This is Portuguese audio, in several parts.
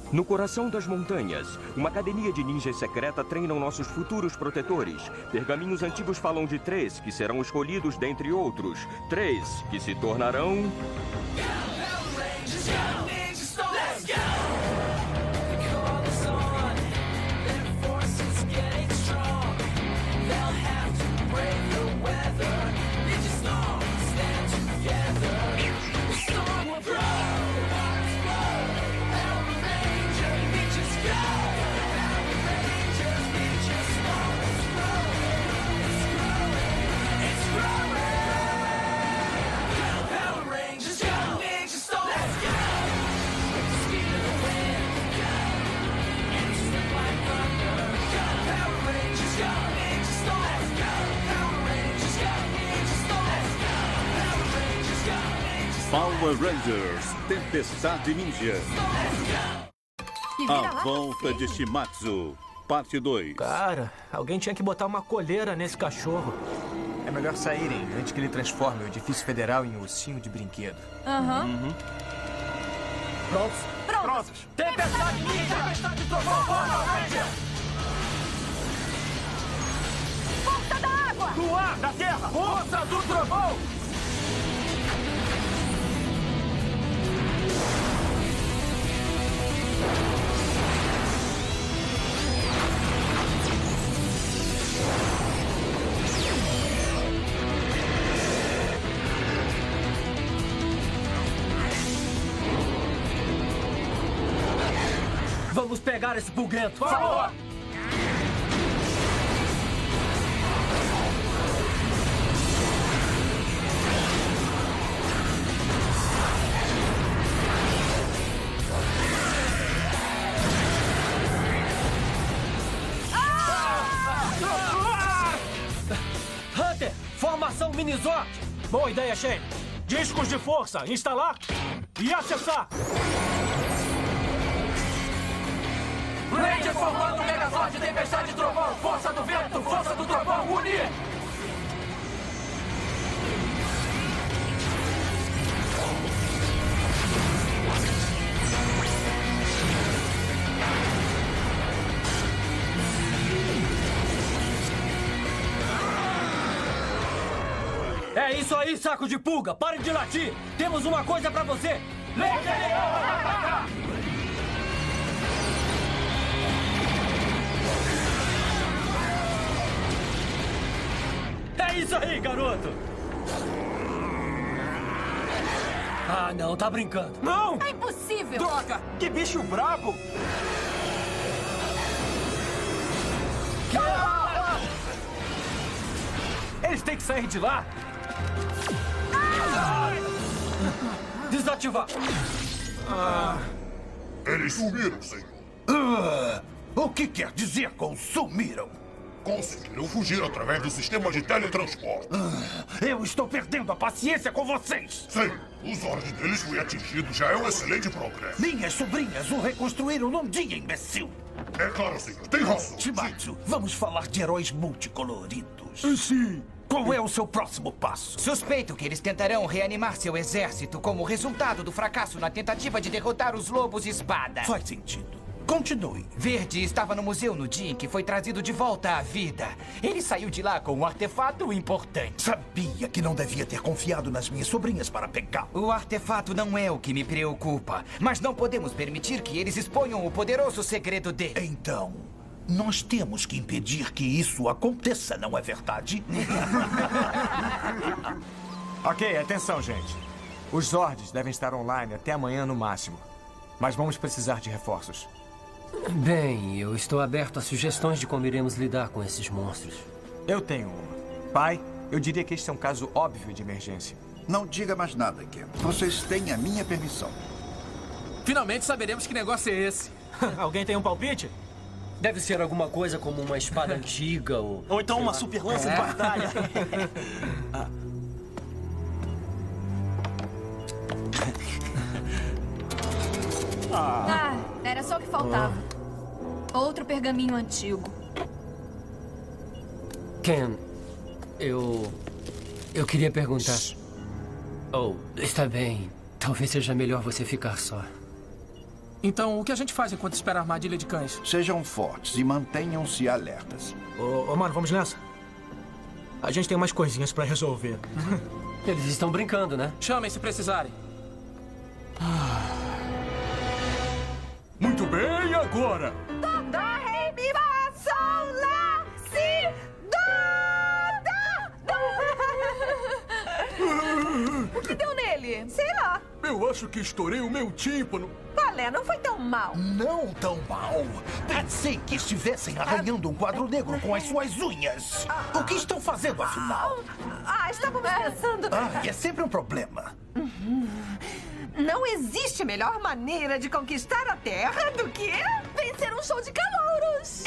No coração das montanhas, uma academia de ninjas secreta treinam nossos futuros protetores. Pergaminhos antigos falam de 3 que serão escolhidos dentre outros. 3 que se tornarão... Power Rangers, Tempestade Ninja. A Volta de Shimatsu, parte 2. Cara, alguém tinha que botar uma coleira nesse cachorro. É melhor saírem antes que ele transforme o edifício federal em ursinho de brinquedo. Prontos? Prontos! Tempestade Ninja! Tempestade Trovão! Power Ranger! Força da água! Do ar, da terra! Força do trovão! Vamos pegar esse buguento! Por favor! Hunter! Formação Minizord! Boa ideia, Shane! Discos de força! Instalar e acessar! Ranger formando Megazord, Tempestade Trovão! Força do vento, força do trovão, unir! É isso aí, saco de pulga! Parem de latir! Temos uma coisa pra você! Laser Leão, ataca! É isso aí, garoto! Ah, não, tá brincando. Não! É impossível! Droga! Que bicho brabo! Eles têm que sair de lá! Desativar! Eles sumiram, senhor. O que quer dizer com sumiram? Conseguiram fugir através do sistema de teletransporte. Eu estou perdendo a paciência com vocês! Sim, os ordens deles foi atingido já é um excelente progresso. Minhas sobrinhas o reconstruíram num dia, imbecil! É claro, senhor, tem razão. Shimatsu, vamos falar de heróis multicoloridos. Sim. Qual é o seu próximo passo? Suspeito que eles tentarão reanimar seu exército como resultado do fracasso na tentativa de derrotar os Lobos Espada. Faz sentido. Continue. Verde estava no museu no dia em que foi trazido de volta à vida. Ele saiu de lá com um artefato importante. Sabia que não devia ter confiado nas minhas sobrinhas para pegá-lo. O artefato não é o que me preocupa, mas não podemos permitir que eles exponham o poderoso segredo dele. Então, nós temos que impedir que isso aconteça, não é verdade? Ok, atenção, gente. Os Zords devem estar online até amanhã no máximo. Mas vamos precisar de reforços. Bem, eu estou aberto a sugestões de como iremos lidar com esses monstros. Eu tenho uma. Pai, eu diria que este é um caso óbvio de emergência. Não diga mais nada, Ken. Vocês têm a minha permissão. Finalmente saberemos que negócio é esse. Alguém tem um palpite? Deve ser alguma coisa como uma espada antiga ou... Ou então uma super lança de batalha. Era só o que faltava. Outro pergaminho antigo. Ken, eu queria perguntar... Oh, está bem. Talvez seja melhor você ficar só. Então, o que a gente faz enquanto espera a armadilha de cães? Sejam fortes e mantenham-se alertas. Ô, mano, vamos nessa? A gente tem umas coisinhas pra resolver. Eles estão brincando, né? Chamem se precisarem. Muito bem, agora. Dó, ré, mi, fá, sol, lá, si, dó. O que deu nele? Sei lá. Eu acho que estourei o meu tímpano. Valé, não foi tão mal. Não tão mal. Pensei que estivessem arranhando um quadro negro com as suas unhas. O que estão fazendo, afinal? Estávamos pensando... É sempre um problema. Não existe melhor maneira de conquistar a Terra do que vencer um show de calouros.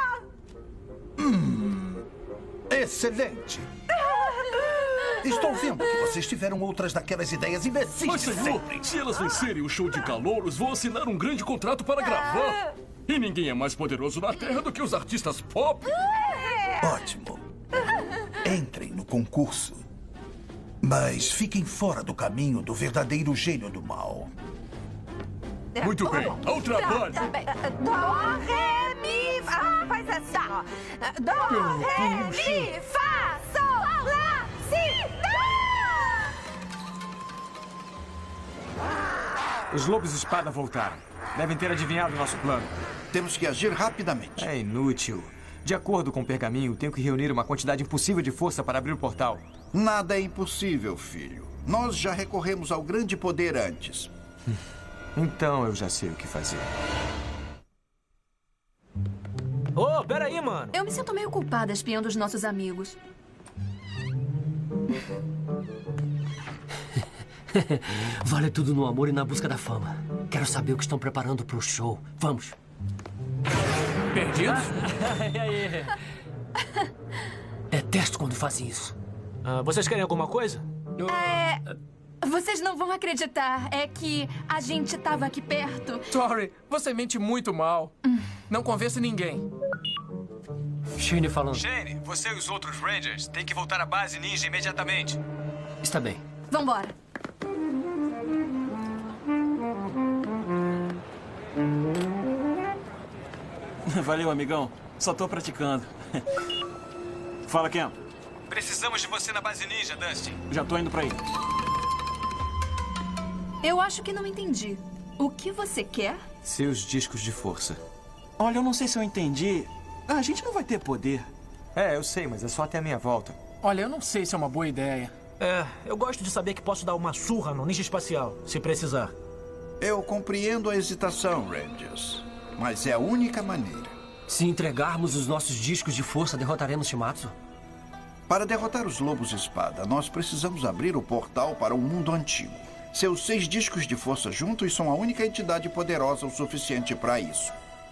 Excelente. Estou vendo que vocês tiveram outras daquelas ideias imbecis Mas, de senhor, sempre. se elas vencerem o show de calouros, vão assinar um grande contrato para gravar. E ninguém é mais poderoso na Terra do que os artistas pop. Ótimo. Entrem no concurso. Mas fiquem fora do caminho do verdadeiro gênio do mal. Muito bem, ao trabalho. Dó, ré, mi, fá, faz assim, ó. Dó, ré, mi, fá, sol, lá, si, dó. Os lobos espada voltaram. Devem ter adivinhado o nosso plano. Temos que agir rapidamente. É inútil. De acordo com o pergaminho, tenho que reunir uma quantidade impossível de força para abrir o portal. Nada é impossível, filho. Nós já recorremos ao grande poder antes. Então eu já sei o que fazer. Ô, peraí, mano. Eu me sinto meio culpada espiando os nossos amigos. Vale tudo no amor e na busca da fama. Quero saber o que estão preparando pro show. Vamos. Perdidos? E aí? Detesto quando fazem isso. Vocês querem alguma coisa? Vocês não vão acreditar. É que a gente tava aqui perto. Tori, você mente muito mal. Não convence ninguém. Shane falando. Shane, você e os outros Rangers têm que voltar à base ninja imediatamente. Está bem. Vambora. Valeu, amigão. Só tô praticando. Fala, Ken. Precisamos de você na base ninja, Dustin. Já tô indo pra aí. Eu acho que não entendi. O que você quer? Seus discos de força. Olha, eu não sei se eu entendi. A gente não vai ter poder. Eu sei, mas é só até a minha volta. Olha, eu não sei se é uma boa ideia. Eu gosto de saber que posso dar uma surra no ninja espacial, se precisar. Eu compreendo a hesitação, Rangers. Mas é a única maneira. Se entregarmos os nossos discos de força, derrotaremos Shimatsu? Para derrotar os Lobos Espada, nós precisamos abrir o portal para um mundo antigo. Seus 6 discos de força juntos são a única entidade poderosa o suficiente para isso.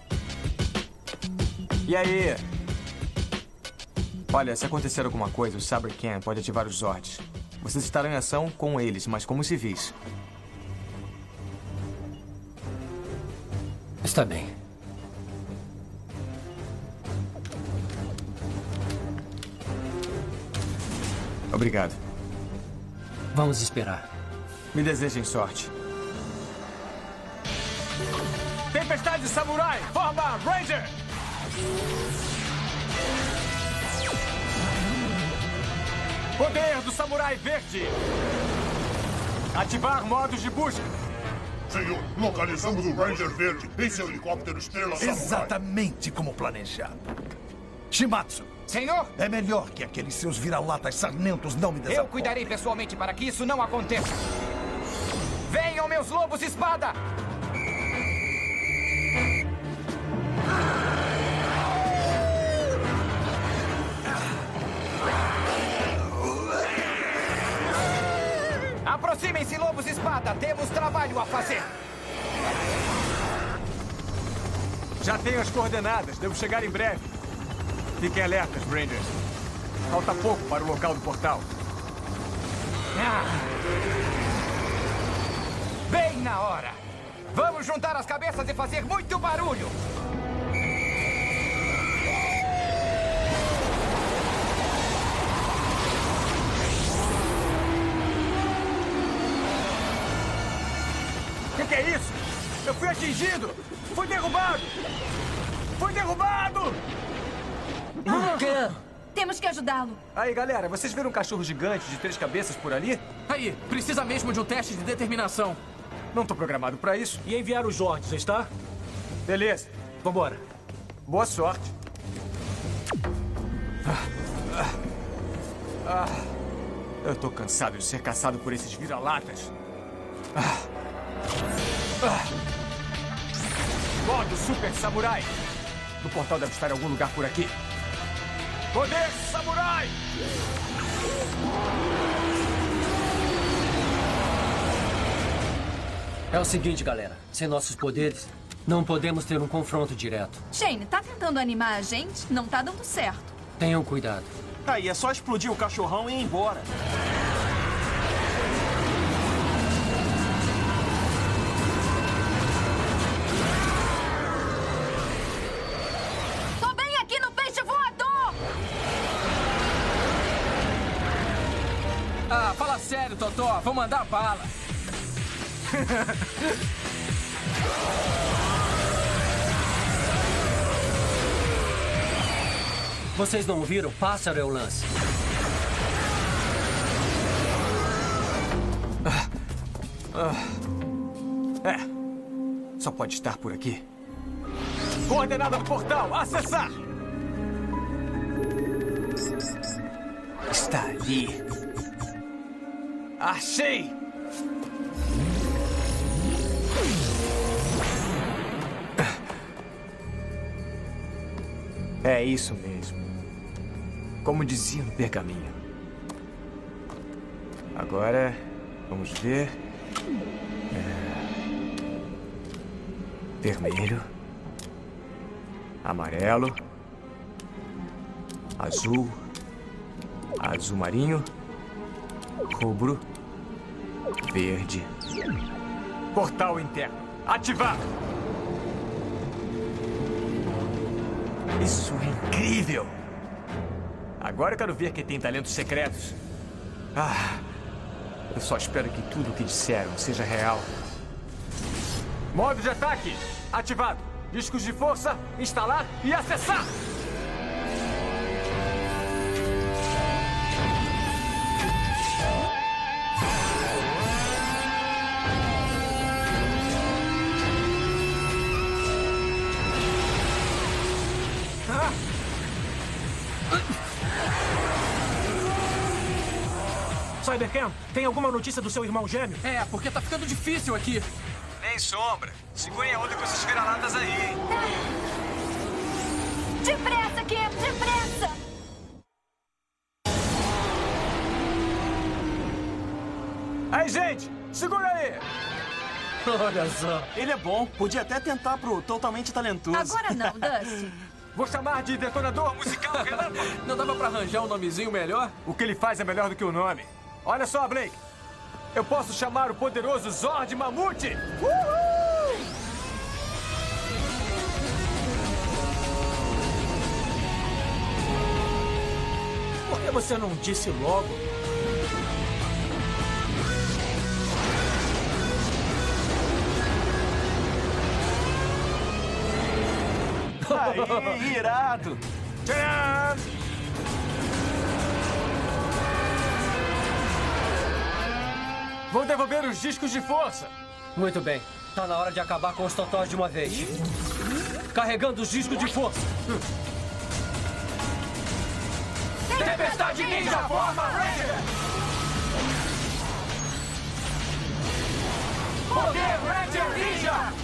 E aí? Olha, se acontecer alguma coisa, o Saber Ken pode ativar os Zords. Vocês estarão em ação com eles, mas como civis. Está bem. Obrigado. Vamos esperar. Me desejem sorte. Tempestade Samurai, forma Ranger! Poder do Samurai Verde! Ativar modos de busca! Senhor, localizamos o Ranger Verde em seu helicóptero Estrela Samurai. Exatamente como planejado. Shimatsu. Senhor? É melhor que aqueles seus vira-latas sarmentos não me desapontem. Eu cuidarei pessoalmente para que isso não aconteça. Venham, meus lobos espada! Aproximem-se, lobos espada! Temos trabalho a fazer! Já tenho as coordenadas. Devo chegar em breve. Fiquem alertas, Rangers. Falta pouco para o local do portal. Bem na hora! Vamos juntar as cabeças e fazer muito barulho! O que é isso? Eu fui atingido! Fui derrubado! Fui derrubado! Temos que ajudá-lo. Aí, galera, vocês viram um cachorro gigante de 3 cabeças por ali? Aí, precisa mesmo de um teste de determinação. Não tô programado pra isso. E enviar os Zords, está? Beleza. Vambora. Boa sorte. Eu tô cansado de ser caçado por esses vira-latas. Modo Super Samurai. O portal deve estar em algum lugar por aqui. Poder Samurai! É o seguinte, galera. Sem nossos poderes, não podemos ter um confronto direto. Shane, tá tentando animar a gente? Não tá dando certo. Tenham cuidado. Aí é só explodir o cachorrão e ir embora. Tô bem aqui no peixe voador! Ah, fala sério, Totó. Vou mandar bala. Vocês não ouviram? Pássaro é o lance. Só pode estar por aqui. Coordenada do portal, acessar! Está ali. Achei! É isso mesmo. Como dizia no pergaminho. Agora, vamos ver. Vermelho. Amarelo. Azul. Azul marinho. Rubro. Verde. Portal interno. Ativado! Isso é incrível! Agora eu quero ver quem tem talentos secretos. Eu só espero que tudo o que disseram seja real. Modo de ataque ativado. Discos de força, instalar e acessar! Cybercam, tem alguma notícia do seu irmão gêmeo? É, porque tá ficando difícil aqui. Nem sombra. Segurem a onda com esses vira-latas aí, hein? Depressa, Cam, depressa! Aí, gente, segura aí! Olha só. Ele é bom. Podia até tentar pro Totalmente Talentoso. Agora não, Dusty. Vou chamar de detonador musical relâmpago. Não dava pra arranjar um nomezinho melhor? O que ele faz é melhor do que o nome. Olha só, Blake. Eu posso chamar o poderoso Zord Mamute. Uhul! Por que você não disse logo? Aí, irado. Tcharam! Vou devolver os discos de força. Muito bem. Tá na hora de acabar com os totós de uma vez. Carregando os discos de força. Tempestade Ninja forma Ranger! Poder Ranger Ninja!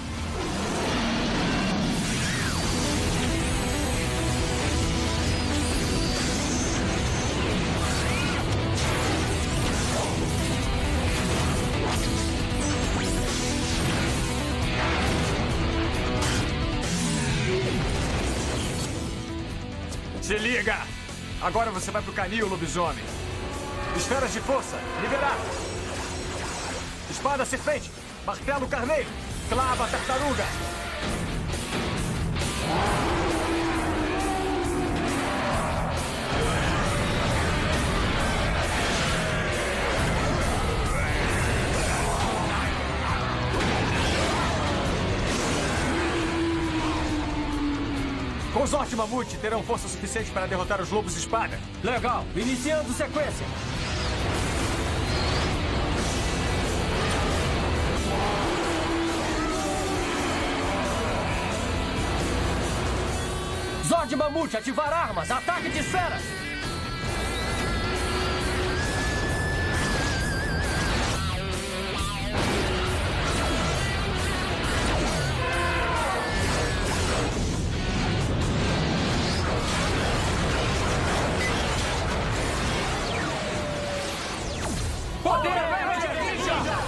Se liga! Agora você vai pro canil, lobisomem. Esferas de força, liberadas. Espada serpente, martelo carneiro, clava tartaruga. Com Zord e Mamute, terão força suficiente para derrotar os lobos espada. Legal. Iniciando sequência. Zord Mamute, ativar armas. Ataque de esferas. Poder Ranger Ninja!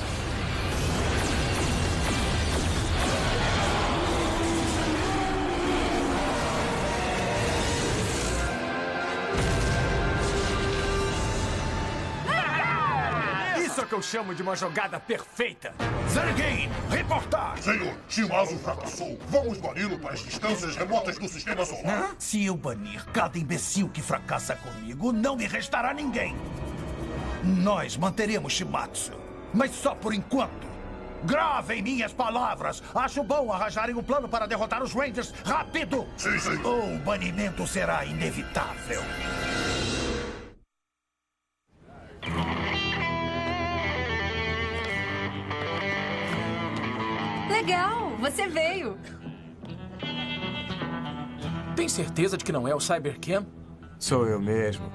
Isso é o que eu chamo de uma jogada perfeita. Zergain, reportar! Senhor, Shimazu fracassou. Vamos bani-lo para as distâncias remotas do sistema solar. Se eu banir cada imbecil que fracassa comigo, não me restará ninguém. Nós manteremos Shimatsu, mas só por enquanto. Gravem minhas palavras. Acho bom arranjarem um plano para derrotar os Rangers rápido. Sim, sim. Ou o banimento será inevitável. Legal, você veio. Tem certeza de que não é o Cybercam? Sou eu mesmo.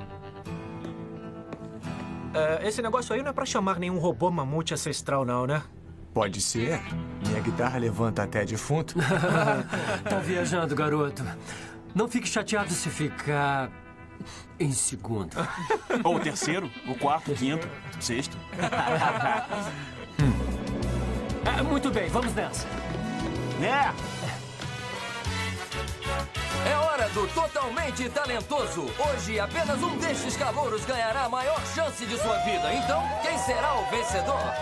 Esse negócio aí não é pra chamar nenhum robô mamute ancestral, não, né? Pode ser. Minha guitarra levanta até defunto. Tá viajando, garoto. Não fique chateado se ficar em segundo. Ou o terceiro, o quarto, o quinto, o sexto. Muito bem, vamos nessa. É hora do Totalmente Talentoso. Hoje, apenas um destes calouros ganhará a maior chance de sua vida. Então, quem será o vencedor?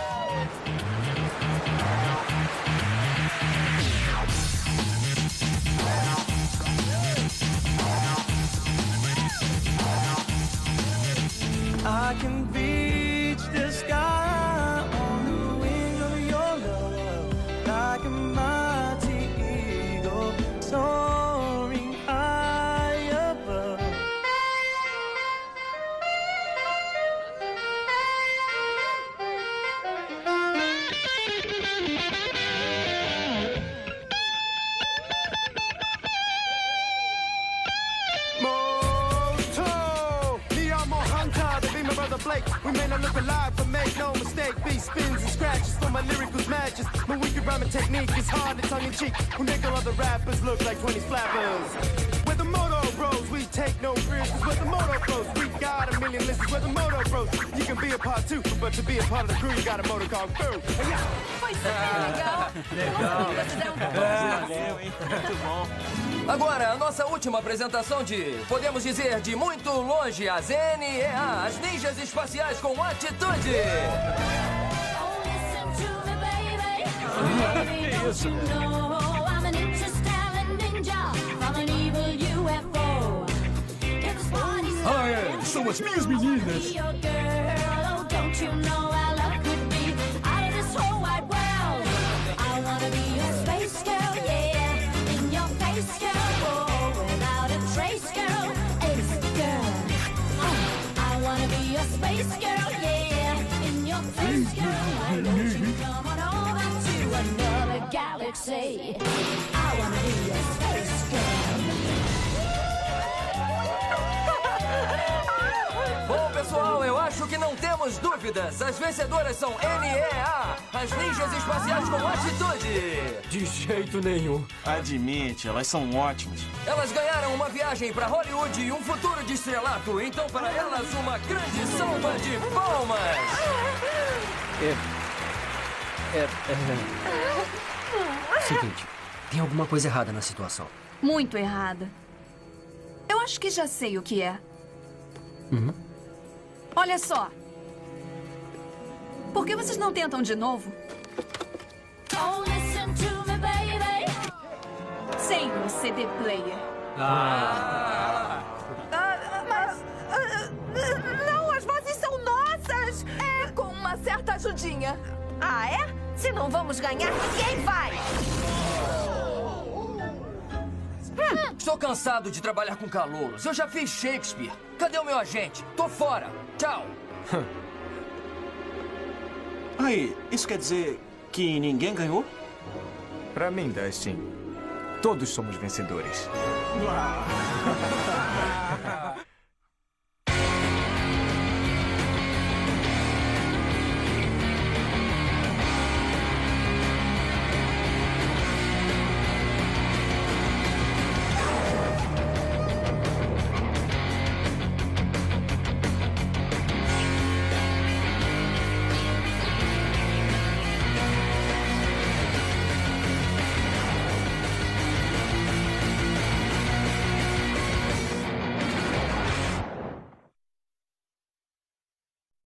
I can reach the sky on the wing of your love, like a mighty eagle soaring high above. Blake. We may not look alive, but make no mistake. Beat spins and scratches for my lyrical matches. My wicked rhyming technique is hard and tongue-in-cheek. We make all other rappers look like 20 flappers. We're the Moto Bros, we take no risks. We're the Moto Bros, we got a million listeners. We're the Moto Bros, you can be a part too, but to be a part of the crew, you got a motor called crew. Foi super legal. Valeu, hein? Muito bom. Agora, a nossa última apresentação de, podemos dizer, de muito longe, as NEA, as Ninjas Espaciais com Atitude. São as minhas meninas. Space girl, yeah, in your face, girl. Why don't you come on over to another galaxy? I wanna be a space girl. Bom, pessoal, eu acho que não temos dúvidas. As vencedoras são NEA, as Ninjas Espaciais com Atitude. De jeito nenhum. Admite, elas são ótimas. Elas ganharam uma viagem para Hollywood e um futuro de estrelato. Então, para elas, uma grande salva de palmas. Seguinte, tem alguma coisa errada na situação. Muito errada. Eu acho que já sei o que é. Olha só. Por que vocês não tentam de novo? Oh, listen to me, baby. Sem o CD player. Não, as vozes são nossas. É, com uma certa ajudinha. Ah, é? Se não vamos ganhar, ninguém vai. Estou cansado de trabalhar com calouros. Eu já fiz Shakespeare. Cadê o meu agente? Tô fora. Tchau. Aí, isso quer dizer que ninguém ganhou? Pra mim, Dustin, todos somos vencedores.